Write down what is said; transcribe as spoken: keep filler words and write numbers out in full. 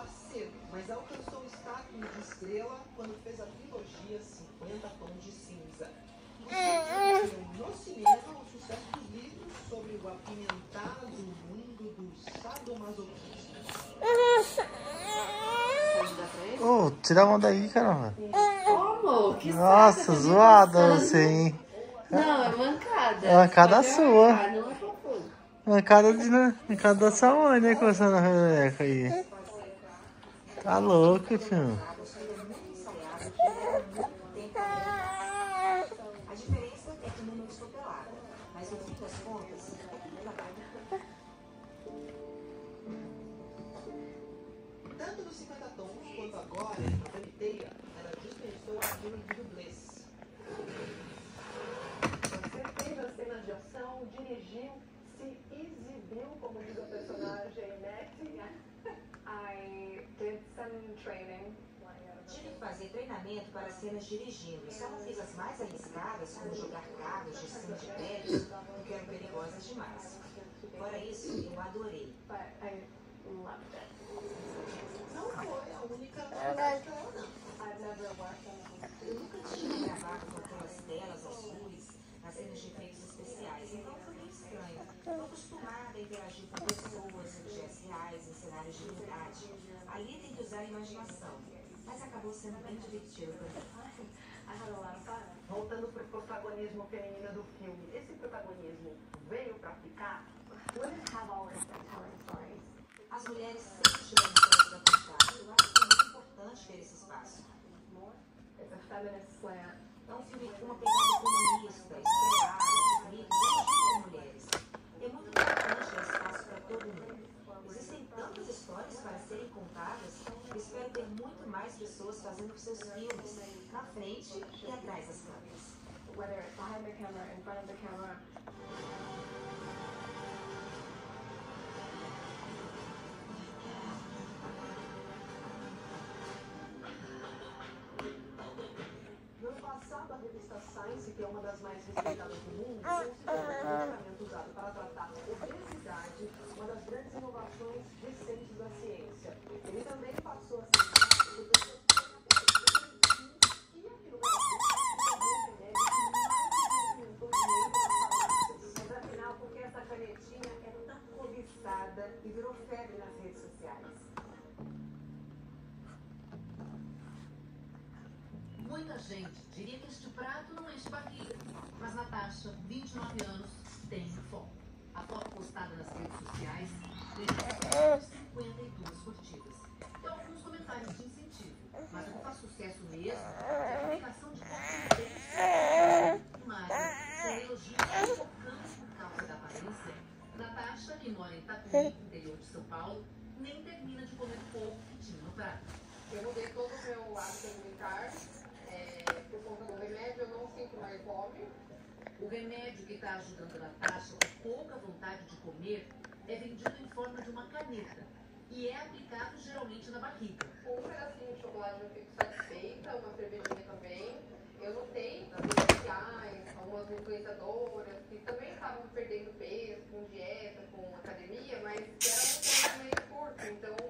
começar cedo, mas alcançou o status de estrela quando fez a trilogia cinquenta Tons de Cinza. No cinema, o sucesso dos livros sobre o apimentado mundo do sadomasoquismo. Ô, oh, tira a mão daí, caramba. Como? Que Nossa, zoada você, hein? Não, é mancada. É mancada sua. Marcar, não é fofo. Mancada, de, mancada da sua mãe, né? Começando a rebeca aí. Tá louco, tio. A diferença é que o número estou pelada, mas no fim das contas é que ela vai. Tanto nos cinquenta Tons quanto agora, a Paniteia, ela dispensou a ajuda de dublês. Você fez as cenas de ação, dirigiu, se exibiu como diz a personagem Nettie. I did some training. Tive que fazer treinamento para cenas dirigindo. Só não fiz as mais arriscadas, como jogar carros de cima de prédios, porque eram perigosas demais. Fora isso, eu adorei. But I loved it. Não foi a única novidade para ela, não. I've never worked on a Eu nunca tinha gravado com aquelas telas azuis nas cenas de efeitos especiais, então foi meio estranho. Estou acostumada a interagir com pessoas, objetos reais, em cenários de verdade. Ali tem que usar a imaginação. Mas acabou sendo bem divertido para mim. I had a lot of fun. Voltando para o protagonismo feminino do filme, esse protagonismo veio para ficar? Women have always been telling stories. As mulheres sempre tiveram histórias para contar. Eu acho que é muito importante ter esse espaço. It's a feminist slant. É um filme com uma pegada feminista, estrelada, bonito, dirigido por mulheres. É muito importante dar espaço para todo mundo. Existem tantas histórias para serem contadas. Eu espero ter muito mais pessoas fazendo seus filmes na frente e atrás das câmeras. Whether it's behind the camera, in front of the camera. No ano passado, a revista Science, que é uma das mais respeitadas do mundo, considerou o medicamento usado para tratar obesidade uma das grandes inovações recentes da ciência. Ele também passou a ser usado por pessoas e aqui no Brasil, o remédio que mais movimentou dinheiro nas farmácias. Mas afinal, porque essa canetinha é tão cobiçada e virou febre nas redes sociais. Muita gente diria que este prato não enche barriga, mas Natasha, vinte e nove anos, tem fome. A foto postada nas redes sociais registrou cinquenta e duas curtidas. Tem alguns comentários de incentivo, mas o que faz sucesso mesmo é a publicação de fotos magra, com elogios provocantes por causa da aparência. Natasha, que mora em Itapuí, interior de São Paulo, nem termina de comer o pouco que tinha no prato. Eu mudei todo o meu hábito alimentar. É, por conta do remédio, eu não sinto mais fome. O remédio que está ajudando a Natasha com pouca vontade de comer é vendido em forma de uma caneta e é aplicado geralmente na barriga. Com um pedacinho de chocolate eu fico satisfeita, uma cervejinha também. Eu notei nas redes sociais, algumas influenciadoras que também estavam perdendo peso com dieta, com academia, mas era um tempo meio curto, então